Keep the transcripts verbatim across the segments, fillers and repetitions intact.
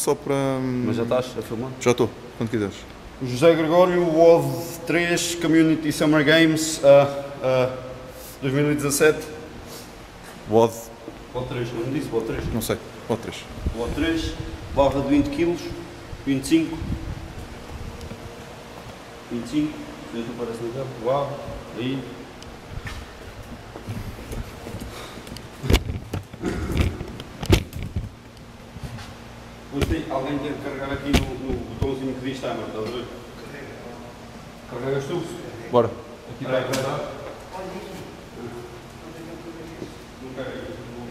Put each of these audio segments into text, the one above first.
só para... Mas já estás a filmar? Já estou, quando quiseres. José Gregório, W O D três, Community Summer Games, uh, uh, dois mil e dezassete. W O D, W O D três, não me disse W O D três? não sei, W O D três. W O D três, barra de vinte quilos, vinte e cinco. vinte e cinco, veja aparece no campo, uau, aí. Depois tem, alguém tem que carregar aqui no, no botãozinho que diz timer, estás a ver? Carregas tu? Bora. Aqui está a carregar. Não carregas.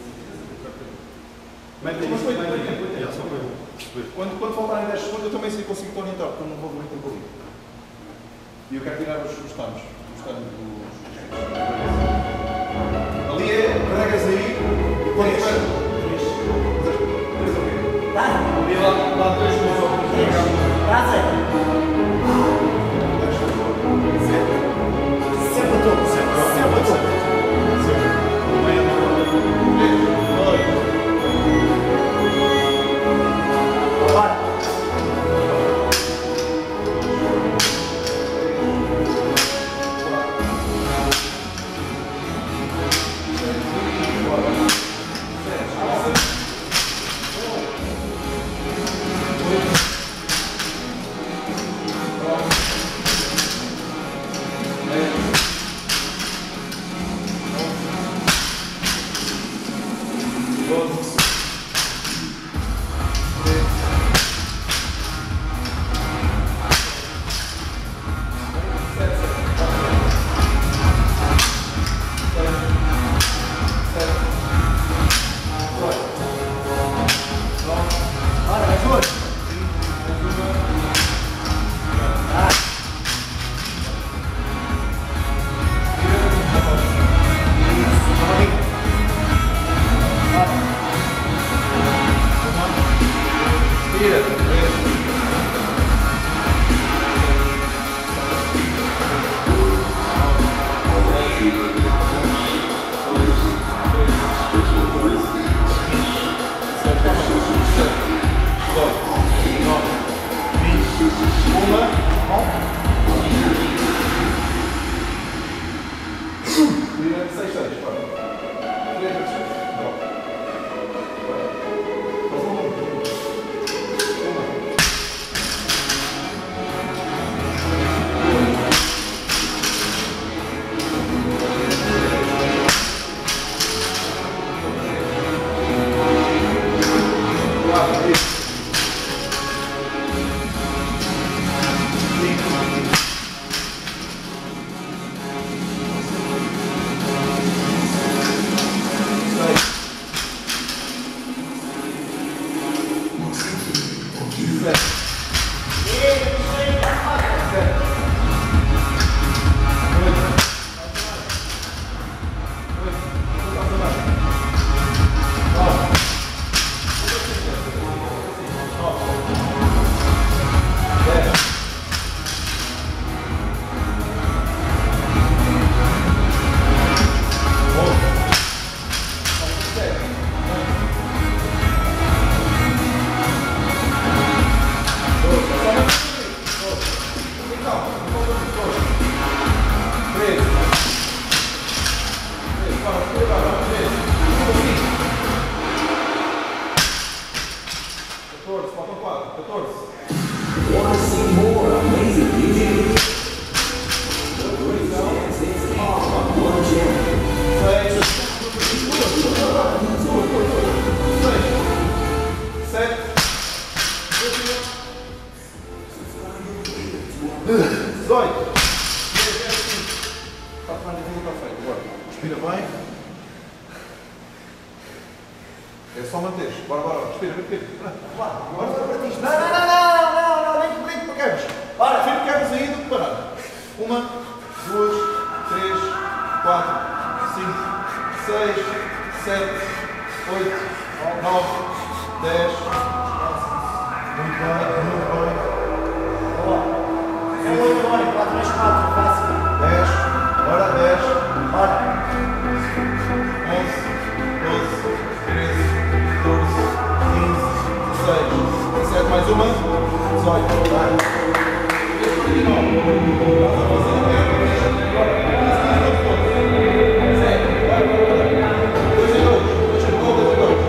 Mete aí, mete aí, só para eu perceber. Quando, quando faltarem dez segundos, eu também sei que consigo te orientar, porque eu não vou ver muito tempo ali. E eu quero tirar os, os tanos. Os tanos dos... Ali é, carregas aí, e quando tiver... Três. Três, ok. Ali lá, lá dois minutos. Sempre a todos, sempre a todos. Respira bem. É só manter. Bora, bora. Respira, respira. Bora, bora, bora. Não, não, não, não, não, não, nem, nem para quebres. Bora, sempre quebres aí do que parar. Uma, duas, três, quatro, cinco, seis, sete, oito, nove, dez. Muito bem, muito bem. Boa. É oito, olha, quatro, três, quatro, fácil. dez, bora, dez, bora. onze, doze, treze, catorze, quinze, dezesseis, mais uma. dezoito. Vai. quarenta e nove. Estás a fazer a perna. Zero. Vai, vai, vai. dois a dois. dois a dois. dois a dois.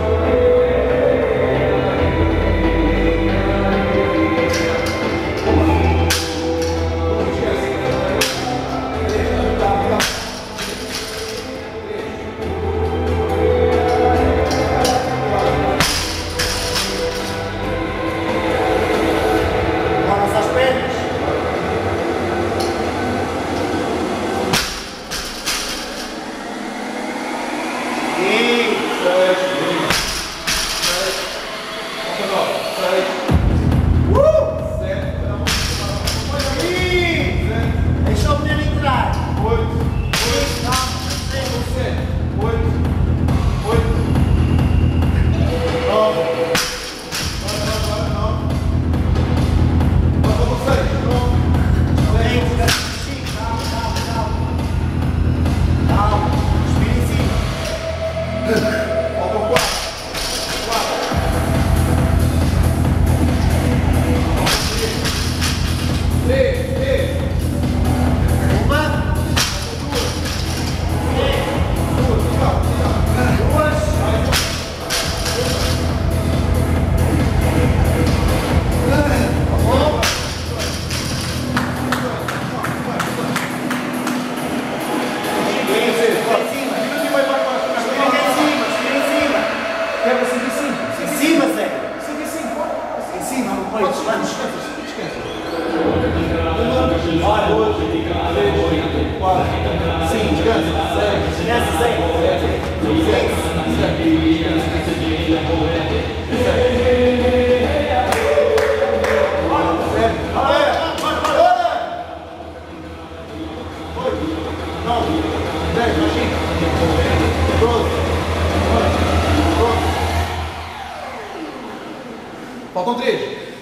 Faltam três.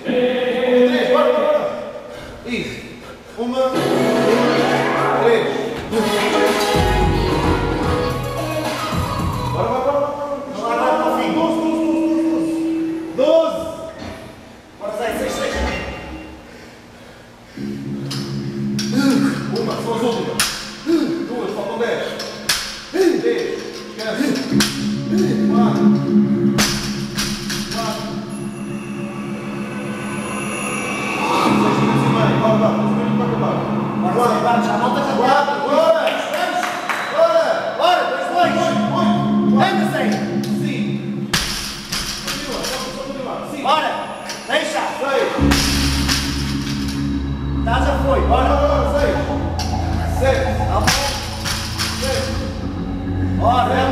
Faltam três, bora, bora, bora. Isso. Uma, duas, três. Bora, bora, bora, bora. Bora, bora, bora. Doze, doze, doze, doze. Bora, seis, seis, seis. Uma, são as últimas. Duas, faltam dez. Três, esquece. Quatro. Bora, bora, bora, bora, já volta a quatro, bora, bora, bora, dois, dois, anda, seis, cinco, continua, só continua, cinco, bora, deixa, seis, tá, já foi, bora, bora, seis, sete, tá bom, seis, bora,